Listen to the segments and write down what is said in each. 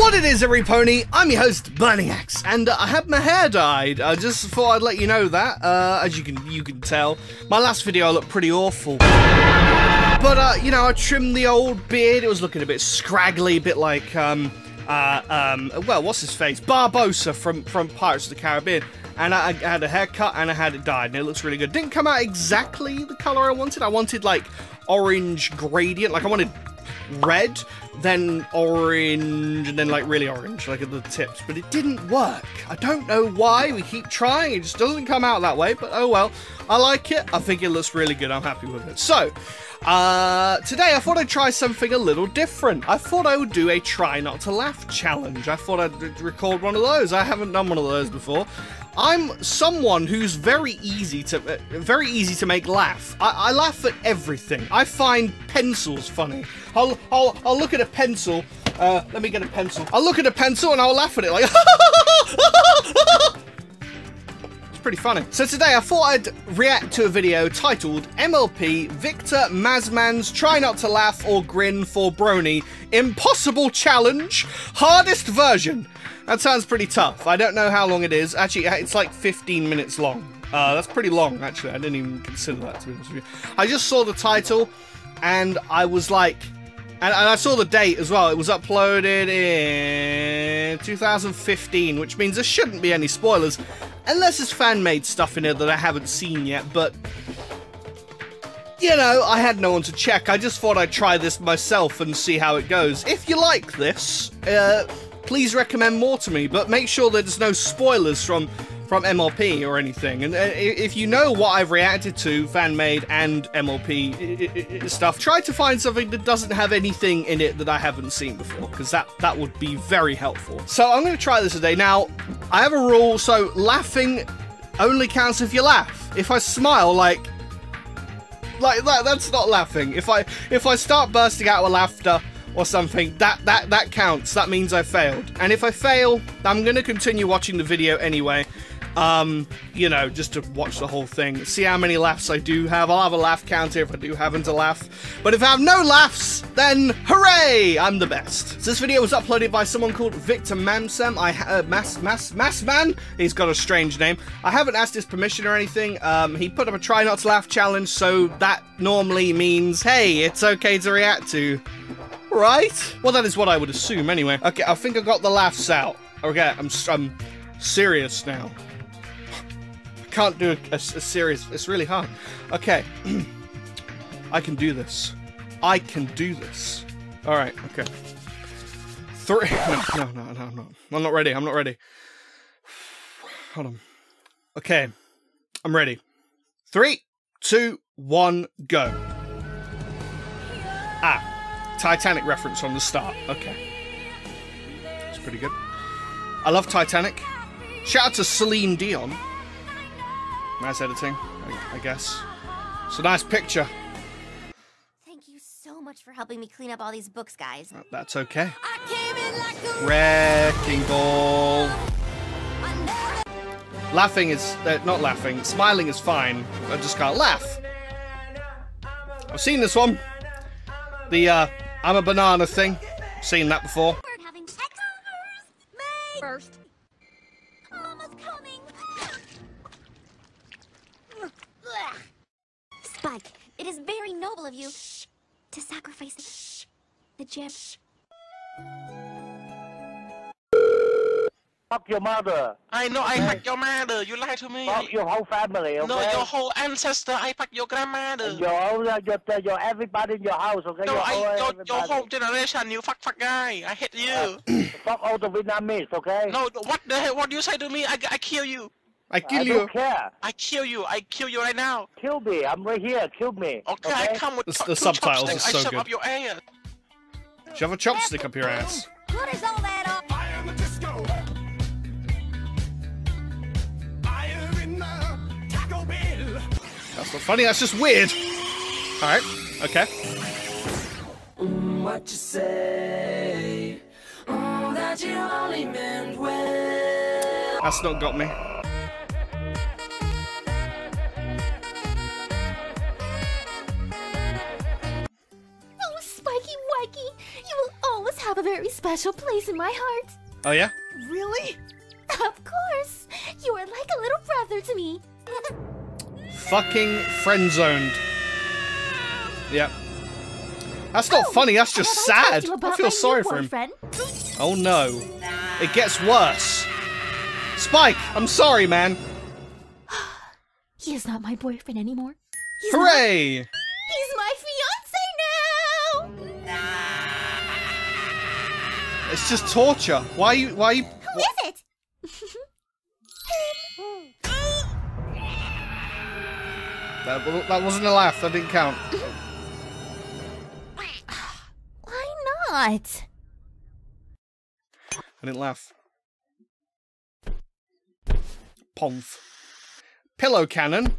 What it is, every pony, I'm your host, BronyBurningAxe, and I had my hair dyed. I just thought I'd let you know that. As you can tell, my last video looked pretty awful. But, you know, I trimmed the old beard. It was looking a bit scraggly, a bit like, well, what's his face? Barbosa from Pirates of the Caribbean. And I had a haircut and I had it dyed, and it looks really good. Didn't come out exactly the color I wanted. I wanted, like, orange gradient. Like, I wanted red, then orange, and then like really orange, like at the tips, but it didn't work. I don't know why. We keep trying, it just doesn't come out that way, but oh well. I like it. I think it looks really good. I'm happy with it. So, today I thought I'd try something a little different. I thought I would do a try not to laugh challenge. I thought I'd record one of those. I haven't done one of those before. I'm someone who's very easy to make laugh. I laugh at everything. I find pencils funny. I'll look at a pencil. Let me get a pencil. I'll look at a pencil and I'll laugh at it like. It's pretty funny. So today I thought I'd react to a video titled MLP Victor MASMAN'S Try Not to Laugh or Grin for Brony Impossible Challenge Hardest Version. That sounds pretty tough. I don't know how long it is. Actually, it's like 15 minutes long. That's pretty long, actually. I didn't even consider that, to be honest with you. I just saw the title, and I was like... And I saw the date as well. It was uploaded in 2015, which means there shouldn't be any spoilers. Unless there's fan-made stuff in it that I haven't seen yet, but... You know, I had no one to check. I just thought I'd try this myself and see how it goes. If you like this, please recommend more to me, but make sure there's no spoilers from MLP or anything. And if you know what I've reacted to, fan-made and MLP stuff, try to find something that doesn't have anything in it that I haven't seen before, because that would be very helpful. So I'm going to try this today. Now, I have a rule, so laughing only counts if you laugh. If I smile, like that, that's not laughing. If I start bursting out with laughter or something, that counts. That means I failed. And if I fail, I'm gonna continue watching the video anyway. You know, just to watch the whole thing, see how many laughs I do have. I'll have a laugh counter if I do happen to laugh. But if I have no laughs, then hooray! I'm the best. So this video was uploaded by someone called Victor MASMAN. MASMAN? He's got a strange name. I haven't asked his permission or anything. He put up a try not to laugh challenge, so that normally means, hey, it's okay to react to. Right? Well, that is what I would assume anyway. Okay, I think I got the laughs out. Okay, I'm serious now. I can't do a serious, it's really hard. Okay. I can do this. I can do this. Alright, okay. No, I'm not ready, I'm not ready. Hold on. Okay. I'm ready. 3, 2, 1, go. Titanic reference from the start. Okay. That's pretty good. I love Titanic. Shout out to Celine Dion. Nice editing, I guess. It's a nice picture. Thank you so much for helping me clean up all these books, guys. That's okay. Wrecking ball. Laughing is... not laughing. Smiling is fine. I just can't laugh. I've seen this one. The, I'm a banana thing. Seen that before. First. Mama's coming. Spike, it is very noble of you to sacrifice the gem. Fuck your mother. I know I fuck your mother. You lied to me. Fuck your whole family, okay? No, your whole ancestor. I fuck your grandmother. Your everybody in your house, okay? No, your whole generation. You fuck guy. I hate you. Fuck all the Vietnamese, okay? No, what the hell? What do you say to me? I kill you. I kill you. I don't care. I kill you. I kill you right now. Kill me. I'm right here. Kill me. Okay, I come with the subtitles are I so shove good. up your ass. Shove a chopstick up your ass. What is all that up? That's not funny, that's just weird. Alright, okay. What you say? That you only meant well. That's not got me. Oh, Spiky Wikey, you will always have a very special place in my heart. Oh, yeah? Really? Of course. You are like a little brother to me. Fucking friend-zoned. Yep. That's not funny, that's just sad. I feel sorry for him. Oh no. It gets worse. Spike, I'm sorry, man. He is not my boyfriend anymore. Hooray! He's my fiance now! It's just torture. Why are you... Who is it? That wasn't a laugh, that didn't count. Why not? I didn't laugh. Ponth. Pillow cannon.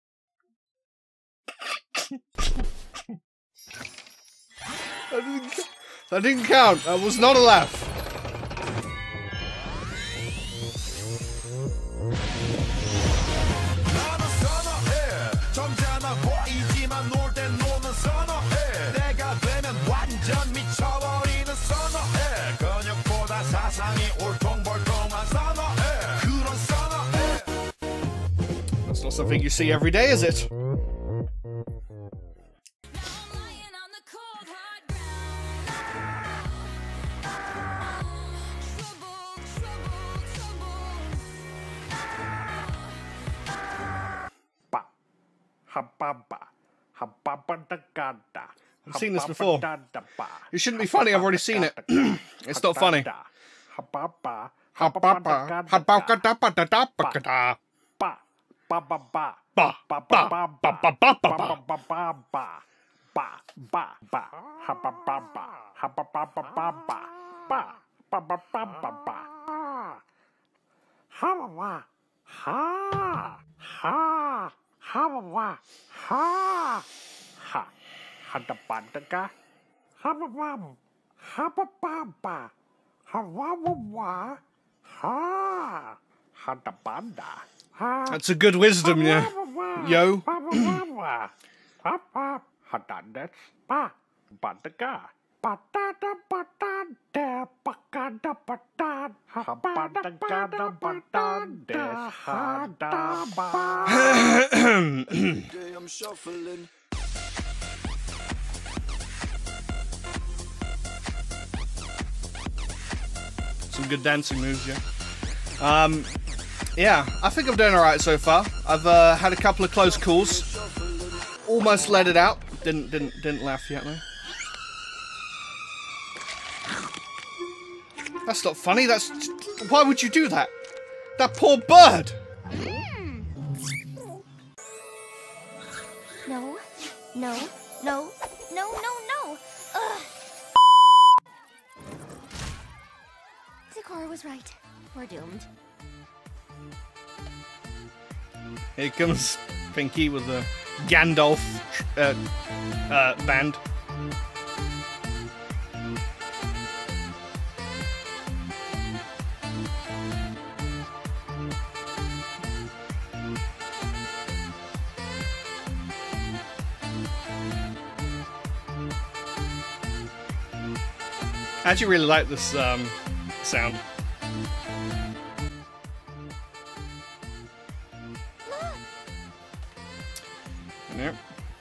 That didn't count. That was not a laugh. That's not something you see every day, is it? I've seen this before. It shouldn't be funny, I've already seen it. It's not funny. That's a good wisdom, yeah. Yo. I'm shuffling. Some good dancing moves, yeah. Yeah, I think I'm doing alright so far. I've had a couple of close calls. Almost let it out. Didn't laugh yet though. That's not funny. That's... Why would you do that? That poor bird! No, no, no, no, no, no. Ugh. Sakura was right. We're doomed. Here comes Pinky with the Gandalf band. I actually really like this sound. Yep.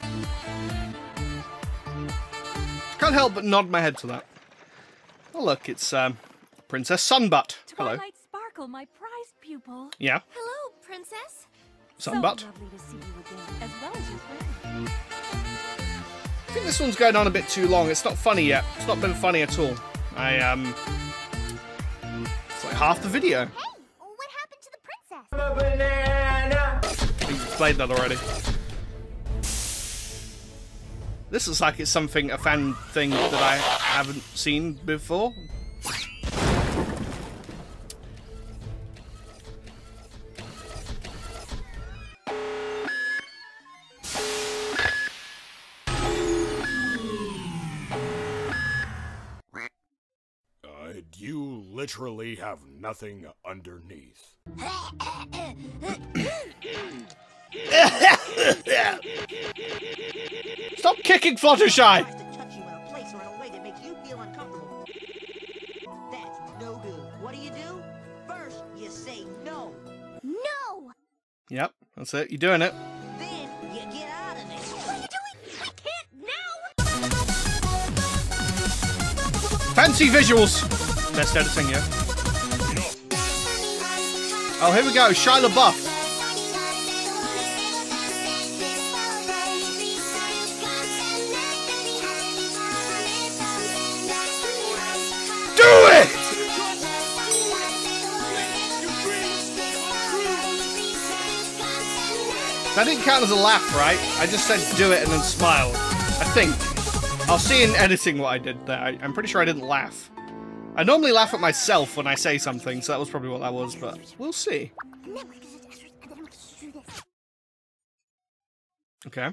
Can't help but nod my head to that. Oh look, it's Princess Sunbutt. Hello. Twilight Sparkle, my prized pupil. Yeah. Hello, princess. Sunbutt. So lovely to see you again, as well as your friend. I think this one's going on a bit too long. It's not funny yet. It's not been funny at all. It's like half the video. Hey, what happened to the princess? You played that already. This looks like it's something, a fan thing that I haven't seen before. You literally have nothing underneath. Stop kicking Fluttershy! To touch you in a place or in a way that makes you feel uncomfortable. Yep, that's it. You're doing it. Then you get out of it. What are you doing? We can't now. Fancy visuals. Best editing, yeah. Oh, here we go. Shia LaBeouf. Do it! That didn't count as a laugh, right? I just said do it and then smiled. I think. I'll see in editing what I did there. I'm pretty sure I didn't laugh. I normally laugh at myself when I say something, so that was probably what that was, but we'll see. Okay.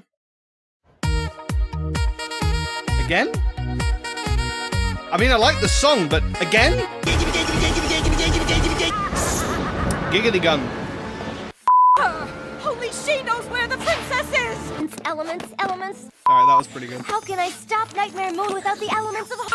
Again? I mean, I like the song, but again? Giggity gun. Only she knows where the princess is! Elements. Alright, that was pretty good. How can I stop Nightmare Moon without the elements of... I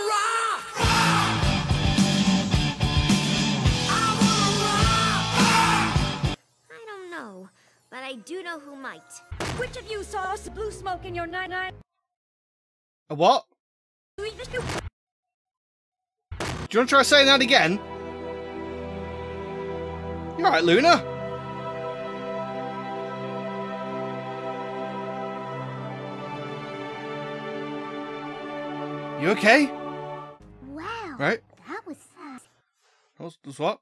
don't know, but I do know who might. Which of you saw blue smoke in your night? A what? Do you want to try saying that again? You alright, Luna? You okay? Wow. Right? That was fast. That was what?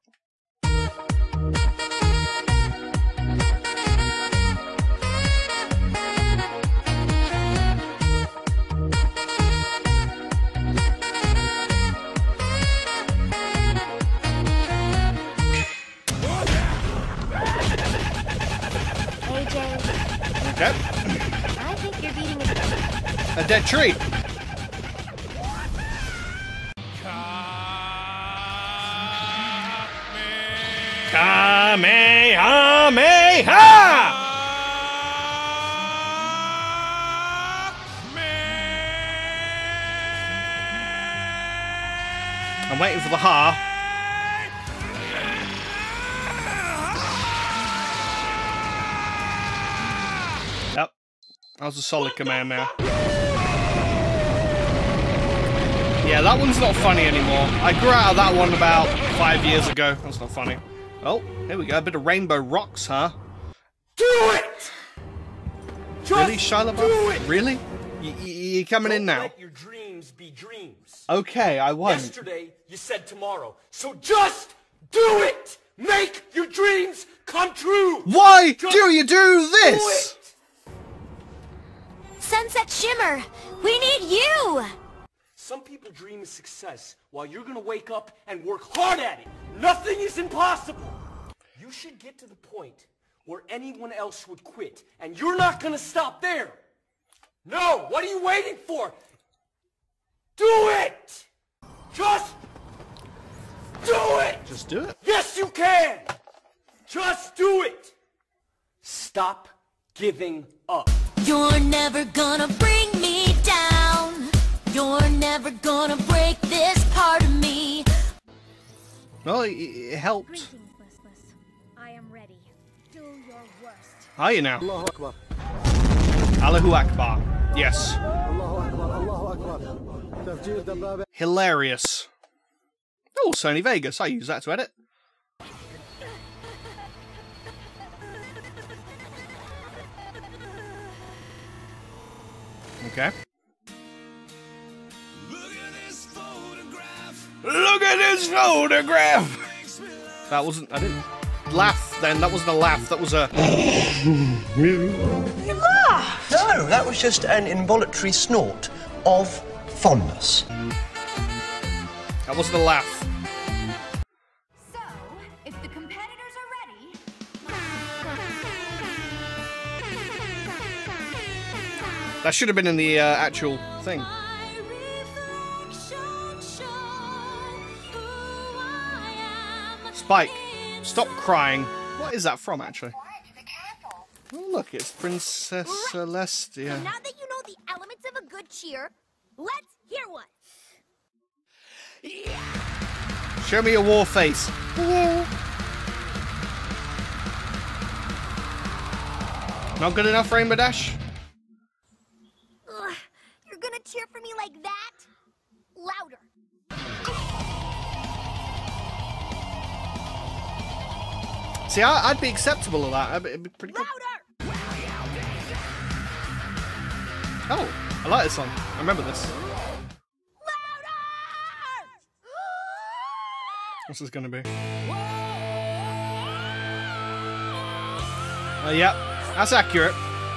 AJ, Okay. I think you're beating A dead tree. Kamehameha! I'm waiting for the ha. Yep. That was a solid Kamehameha. Yeah, that one's not funny anymore. I grew out of that one about 5 years ago. That's not funny. Oh, here we go. A bit of Rainbow Rocks, huh? Do it! Really, Shia LaBeouf? Really? You coming in now? Let your dreams be dreams. Okay, I won. Yesterday, you said tomorrow. So just do it! Make your dreams come true! Why Just do you do this? Do it! Sunset Shimmer. We need you. Some people dream of success while you're gonna wake up and work hard at it. Nothing is impossible. You should get to the point where anyone else would quit, and you're not gonna stop there. No, what are you waiting for? Do it! Just do it! Just do it. Yes, you can! Just do it! Stop giving up. You're never gonna bring me down. You're never gonna break this part of me. Well, it helped. Greetings, Listless. I am ready. Do your worst. Are you now? Allahu Akbar. Allahu Akbar. Yes. Allahu Akbar. Allahu Akbar. Tafjir dababa. Hilarious. Oh, Sony Vegas. I use that to edit. Okay. Look at this photograph! That wasn't... I didn't laugh then. That wasn't a laugh. That was a... No, that was just an involuntary snort of fondness. That wasn't a laugh. So, if the competitors are ready... That should have been in the actual thing. Spike, stop crying. What is that from, actually? Oh, look, it's Princess Celestia. Now that you know the elements of a good cheer, let's hear one. Show me your war face. Not good enough, Rainbow Dash? Ugh, you're gonna cheer for me like that? Louder. See, I'd be acceptable of that. It'd be pretty good. Louder! Oh, I like this song. I remember this. Louder! What's this gonna be? Yep, that's accurate.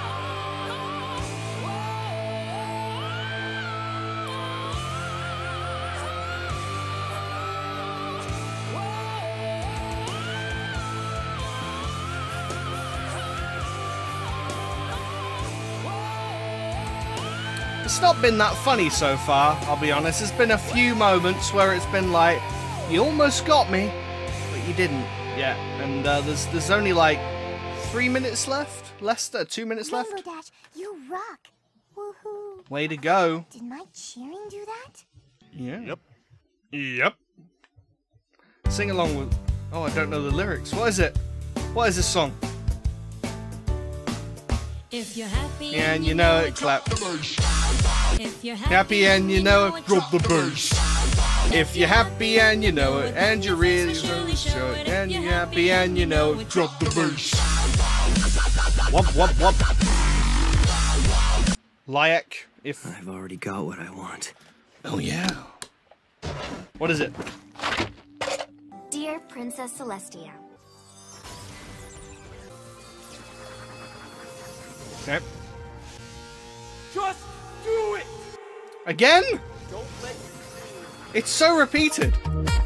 It's not been that funny so far, I'll be honest. There's been a few moments where it's been like, you almost got me, but you didn't yet. And there's only like 3 minutes left? Less than 2 minutes left? Rainbow Dash, you rock. Woohoo. Way to go. Did my cheering do that? Yeah. Yep. Yep. Sing along with... Oh, I don't know the lyrics. What is it? What is this song? If you're happy and you know it, clap. If you're Happy and you know it, drop the bass. If you're happy and you know it, and you really show it, and you're happy and you know it, drop the bass. Whoop, whoop, whoop. Lyak, if... I've already got what I want. Oh, yeah. What is it? Dear Princess Celestia. Okay. Just do it! Again? Don't let It's so repeated.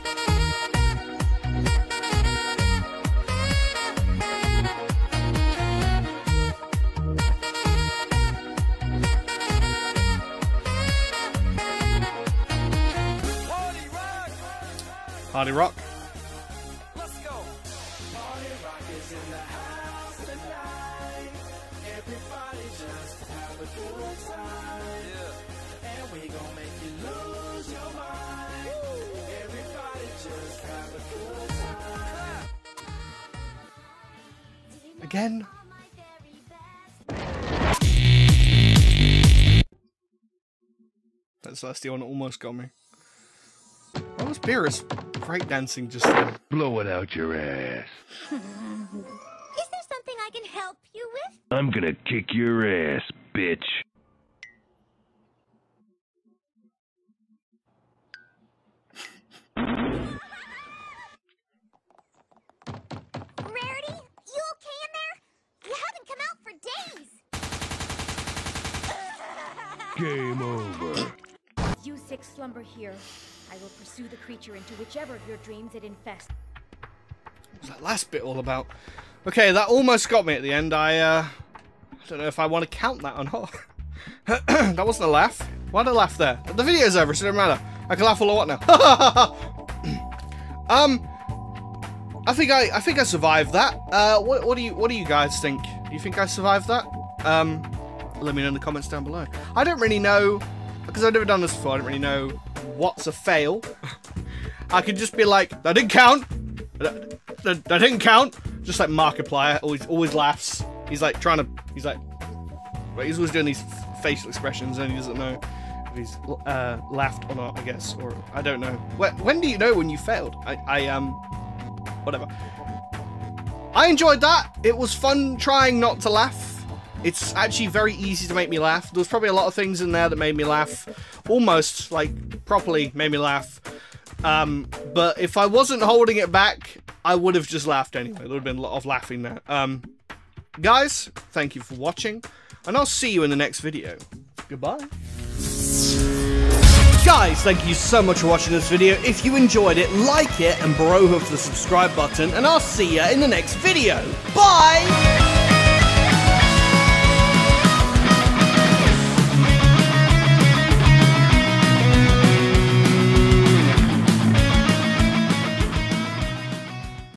Party rock. Let's go. Party rock is in the house tonight. Everybody just have a good time. Yeah. And we gon' make you lose your mind. Everybody just have a good time. Again? That Celestia one almost got me. What was Beerus breakdancing just then? Blow it out your ass. Is there something I can help you with? I'm gonna kick your ass, bitch. Rarity, you okay in there? You haven't come out for days. Game over. You six slumber here. I will pursue the creature into whichever of your dreams it infests. What's that last bit all about? Okay, that almost got me at the end. I don't know if I want to count that or not. That wasn't a laugh. Why did I laugh there? The video's over, so it doesn't matter. I can laugh all I want now. I think I survived that. What do you guys think? Do you think I survived that? Let me know in the comments down below. I don't really know, because I've never done this before. I don't really know what's a fail. I could just be like, that didn't count. That didn't count. Just like Markiplier always laughs. He's like he's always doing these facial expressions and he doesn't know if he's laughed or not, I guess, or I don't know. When do you know when you failed? Whatever. I enjoyed that. It was fun trying not to laugh. It's actually very easy to make me laugh. There was probably a lot of things in there that made me laugh. Almost, like, properly made me laugh. But if I wasn't holding it back, I would have just laughed anyway. There would have been a lot of laughing there. Guys, thank you for watching. And I'll see you in the next video. Goodbye. Guys, thank you so much for watching this video. If you enjoyed it, like it and bro hoof the subscribe button. And I'll see you in the next video. Bye!